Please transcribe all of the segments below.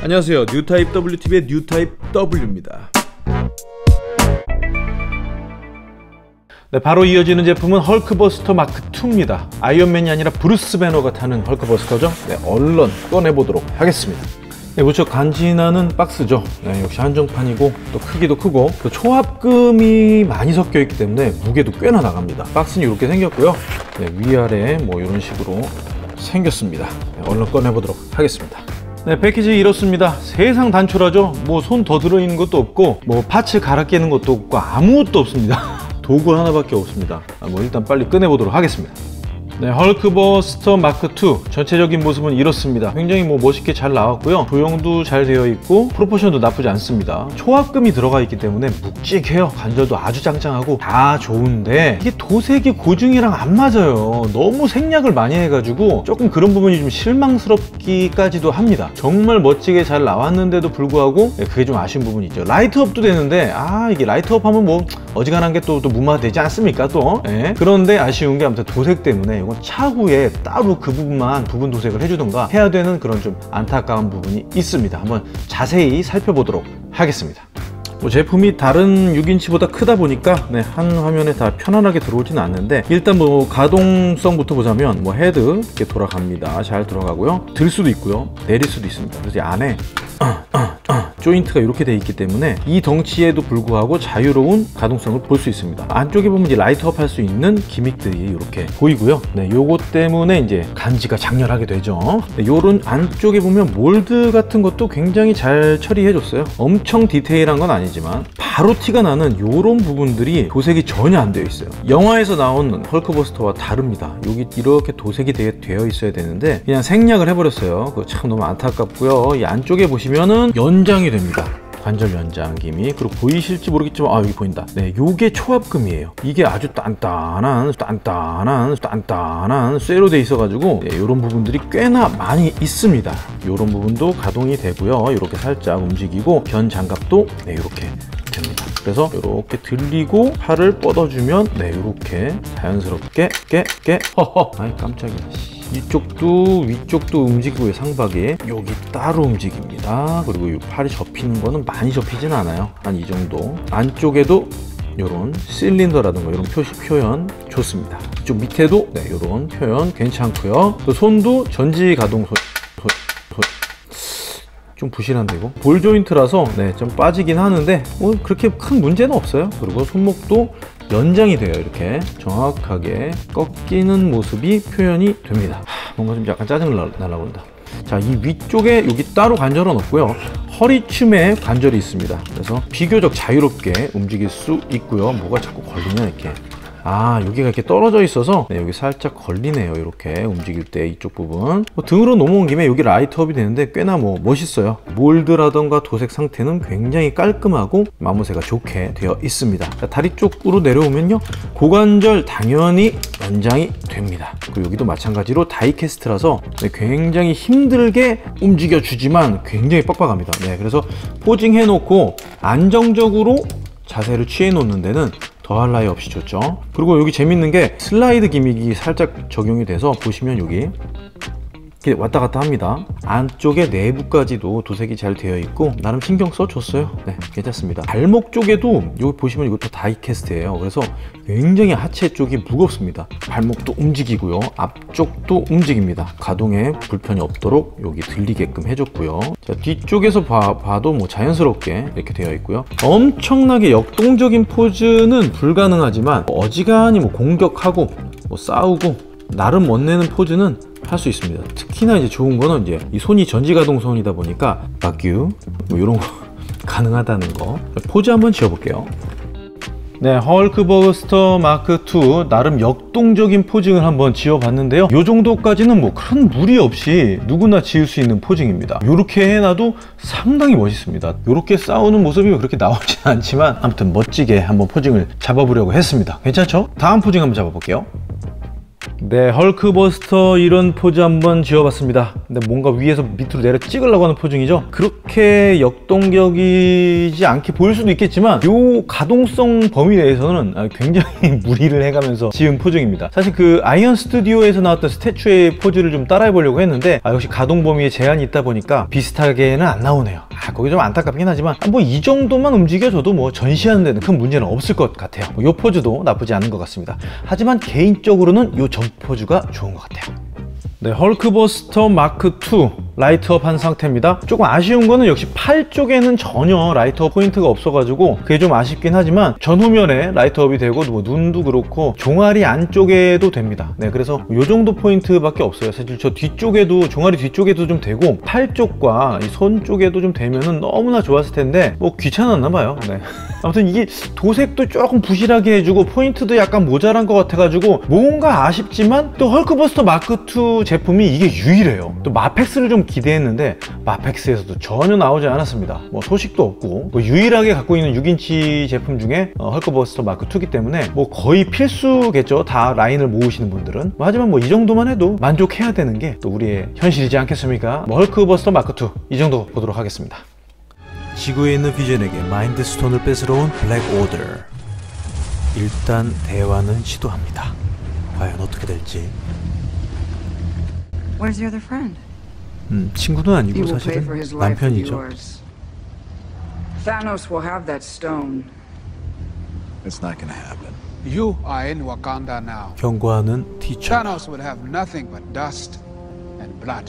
안녕하세요. 뉴타입 WTV의 뉴타입 W입니다. 네, 바로 이어지는 제품은 헐크버스터 마크2입니다. 아이언맨이 아니라 브루스 배너가 타는 헐크버스터죠. 네, 얼른 꺼내보도록 하겠습니다. 네, 무척 간지나는 박스죠. 네, 역시 한정판이고 또 크기도 크고 또 초합금이 많이 섞여 있기 때문에 무게도 꽤나 나갑니다. 박스는 이렇게 생겼고요. 네, 위아래 뭐 이런 식으로 생겼습니다. 네, 얼른 꺼내보도록 하겠습니다. 네, 패키지 이렇습니다. 세상 단촐하죠. 뭐 손 더 들어있는 것도 없고 뭐 파츠 갈아 끼는 것도 없고 아무것도 없습니다. 도구 하나밖에 없습니다. 뭐 일단 빨리 꺼내보도록 하겠습니다. 네, 헐크버스터 마크2 전체적인 모습은 이렇습니다. 굉장히 뭐 멋있게 잘 나왔고요. 조형도 잘 되어 있고 프로포션도 나쁘지 않습니다. 초합금이 들어가 있기 때문에 묵직해요. 관절도 아주 짱짱하고 다 좋은데 이게 도색이 고증이랑 안 맞아요. 너무 생략을 많이 해가지고 조금 그런 부분이 좀 실망스럽기까지도 합니다. 정말 멋지게 잘 나왔는데도 불구하고 그게 좀 아쉬운 부분이 있죠. 라이트업도 되는데 이게 라이트업 하면 뭐 어지간한 게 또 무마되지 않습니까 또. 네. 그런데 아쉬운 게 아무튼 도색 때문에 이건 차후에 따로 그 부분만 부분 도색을 해주던가 해야 되는 그런 좀 안타까운 부분이 있습니다. 한번 자세히 살펴보도록 하겠습니다. 뭐 제품이 다른 6인치보다 크다 보니까 한 화면에 다 편안하게 들어오지는 않는데 일단 뭐 가동성부터 보자면 뭐 헤드 이렇게 돌아갑니다. 잘 들어가고요. 들 수도 있고요. 내릴 수도 있습니다. 그래서 이 안에 조인트가 이렇게 되어 있기 때문에 이 덩치에도 불구하고 자유로운 가동성을 볼 수 있습니다. 안쪽에 보면 이제 라이트업 할 수 있는 기믹들이 이렇게 보이고요. 네, 요것 때문에 이제 간지가 장렬하게 되죠. 네, 요런 안쪽에 보면 몰드 같은 것도 굉장히 잘 처리해 줬어요. 엄청 디테일한 건 아니지만 바로 티가 나는 요런 부분들이 도색이 전혀 안 되어 있어요. 영화에서 나온 헐크버스터와 다릅니다. 여기 이렇게 도색이 되어 있어야 되는데 그냥 생략을 해버렸어요. 그거 참 너무 안타깝고요. 이 안쪽에 보시면은 연장이 됩니다. 관절 연장 기믹. 그리고 보이실지 모르겠지만 여기 보인다. 네, 요게 초합금이에요. 이게 아주 단단한 쇠로 돼 있어가지고 네, 요런 부분들이 꽤나 많이 있습니다. 요런 부분도 가동이 되고요. 이렇게 살짝 움직이고 변 장갑도 네, 이렇게 됩니다. 그래서 이렇게 들리고 팔을 뻗어주면 네, 이렇게 자연스럽게 아이 깜짝이야. 이쪽도 위쪽도 움직이고요. 상박에 여기 따로 움직입니다. 그리고 이 팔이 접히는 거는 많이 접히진 않아요. 한 이 정도. 안쪽에도 이런 실린더라든가 이런 표현 좋습니다. 이쪽 밑에도 네, 이런 표현 괜찮고요. 또 손도 전지 가동 좀 부실한데 이거 볼 조인트라서 네, 좀 빠지긴 하는데 뭐 그렇게 큰 문제는 없어요. 그리고 손목도 연장이 돼요. 이렇게 정확하게 꺾이는 모습이 표현이 됩니다. 뭔가 좀 약간 짜증 날라온다. 자, 이 위쪽에 여기 따로 관절은 없고요. 허리춤에 관절이 있습니다. 그래서 비교적 자유롭게 움직일 수 있고요. 뭐가 자꾸 걸리냐 이렇게. 여기가 이렇게 떨어져 있어서 네, 여기 살짝 걸리네요. 이렇게 움직일 때 이쪽 부분. 등으로 넘어온 김에 여기 라이트업이 되는데 꽤나 뭐 멋있어요. 몰드라던가 도색 상태는 굉장히 깔끔하고 마모세가 좋게 되어 있습니다. 자, 다리 쪽으로 내려오면요. 고관절 당연히 연장이 됩니다. 그리고 여기도 마찬가지로 다이캐스트라서 네, 굉장히 힘들게 움직여주지만 굉장히 빡빡합니다. 네, 그래서 포징 해놓고 안정적으로 자세를 취해 놓는 데는 더할 나위 없이 좋죠. 그리고 여기 재밌는 게 슬라이드 기믹이 살짝 적용이 돼서 보시면 여기 이렇게 왔다 갔다 합니다. 안쪽에 내부까지도 도색이 잘 되어 있고 나름 신경 써줬어요. 네, 괜찮습니다. 발목 쪽에도 여기 보시면 이것도 다이캐스트예요. 그래서 굉장히 하체 쪽이 무겁습니다. 발목도 움직이고요. 앞쪽도 움직입니다. 가동에 불편이 없도록 여기 들리게끔 해줬고요. 자, 뒤쪽에서 봐도 뭐 자연스럽게 이렇게 되어 있고요. 엄청나게 역동적인 포즈는 불가능하지만 어지간히 뭐 공격하고 뭐 싸우고 나름 멋내는 포즈는 할 수 있습니다. 특히나 이제 좋은 거는 이제 이 손이 전지가동 손이다 보니까 바규 뭐 이런 거 가능하다는 거. 포즈 한번 지어볼게요. 네, 헐크버스터 마크2 나름 역동적인 포징을 한번 지어봤는데요. 이 정도까지는 뭐 큰 무리 없이 누구나 지을 수 있는 포징입니다. 이렇게 해놔도 상당히 멋있습니다. 이렇게 싸우는 모습이 그렇게 나오진 않지만 아무튼 멋지게 한번 포징을 잡아보려고 했습니다. 괜찮죠? 다음 포징 한번 잡아볼게요. 네, 헐크버스터 이런 포즈 한번 지어봤습니다. 근데 뭔가 위에서 밑으로 내려 찍으려고 하는 포징이죠. 그렇게 역동적이지 않게 보일 수도 있겠지만 요 가동성 범위 내에서는 굉장히 무리를 해가면서 지은 포징입니다. 사실 그 아이언 스튜디오에서 나왔던 스태츄의 포즈를 좀 따라해 보려고 했는데 역시 가동 범위에 제한이 있다 보니까 비슷하게는 안 나오네요. 거기 좀 안타깝긴 하지만 뭐 이 정도만 움직여줘도 뭐 전시하는 데는 큰 문제는 없을 것 같아요. 요 포즈도 나쁘지 않은 것 같습니다. 하지만 개인적으로는 요 전 포즈가 좋은 것 같아요. 네, 헐크버스터 마크 2 라이트업 한 상태입니다. 조금 아쉬운 거는 역시 팔 쪽에는 전혀 라이트업 포인트가 없어가지고 그게 좀 아쉽긴 하지만 전후면에 라이트업이 되고 뭐 눈도 그렇고 종아리 안쪽에도 됩니다. 네, 그래서 요 정도 포인트밖에 없어요. 사실 저 뒤쪽에도, 종아리 뒤쪽에도 좀 되고 팔 쪽과 이 손 쪽에도 좀 되면은 너무나 좋았을 텐데 뭐 귀찮았나 봐요. 네. 아무튼 이게 도색도 조금 부실하게 해주고 포인트도 약간 모자란 것 같아가지고 뭔가 아쉽지만 또 헐크버스터 마크 2 제품이 이게 유일해요. 또 마펙스를 좀 기대했는데 마펙스에서도 전혀 나오지 않았습니다. 뭐 소식도 없고 뭐 유일하게 갖고 있는 6인치 제품 중에 헐크버스터 마크 2이기 때문에 뭐 거의 필수겠죠. 다 라인을 모으시는 분들은. 하지만 뭐 이 정도만 해도 만족해야 되는 게 또 우리의 현실이지 않겠습니까? 뭐 헐크버스터 마크 2 이 정도 보도록 하겠습니다. 지구에 있는 비전에게 마인드 스톤을 뺏으러 온 블랙 오더. 일단 대화는 시도합니다. 과연 어떻게 될지. Where's your other friend? 친구는 아니고 사실은 남편이죠. Thanos will have that stone. It's not gonna happen. You are in Wakanda now. 경고하는 티처. Thanos would have nothing but dust and blood.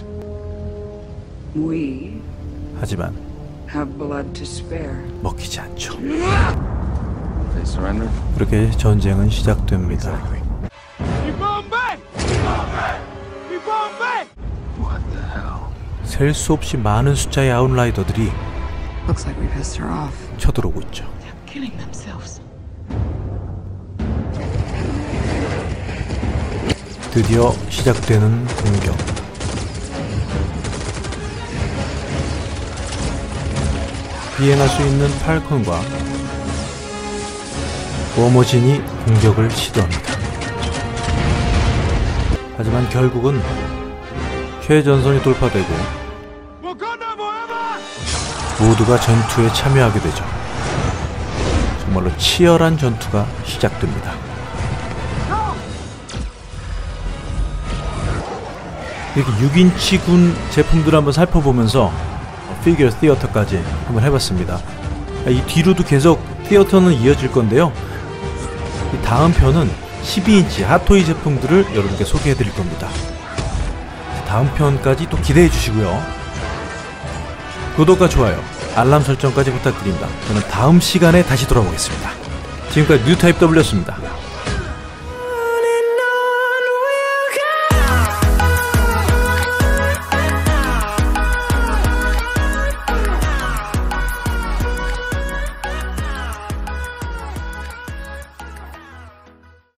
We 하지만 have blood to spare. 먹히지 않죠. They surrender? 그렇게 전쟁은 시작됩니다. Keep going back! Keep going back! Keep going back! What the hell? 셀 수 없이 많은 숫자의 아웃라이더들이 Looks like we pissed her off. 쳐들어오고 있죠. They're killing themselves. 드디어 시작되는 공격. 비행할 수 있는 팔콘과 워머진이 공격을 시도합니다. 하지만 결국은 최전선이 돌파되고 모두가 전투에 참여하게 되죠. 정말로 치열한 전투가 시작됩니다. 이렇게 6인치 군 제품들을 한번 살펴보면서 피규어 시어터까지 한번 해봤습니다. 이 뒤로도 계속 시어터는 이어질 건데요. 이 다음 편은 12인치 핫토이 제품들을 여러분께 소개해 드릴 겁니다. 다음 편까지 또 기대해 주시고요. 구독과 좋아요, 알람 설정까지 부탁드립니다. 저는 다음 시간에 다시 돌아오겠습니다. 지금까지 뉴타입 W였습니다.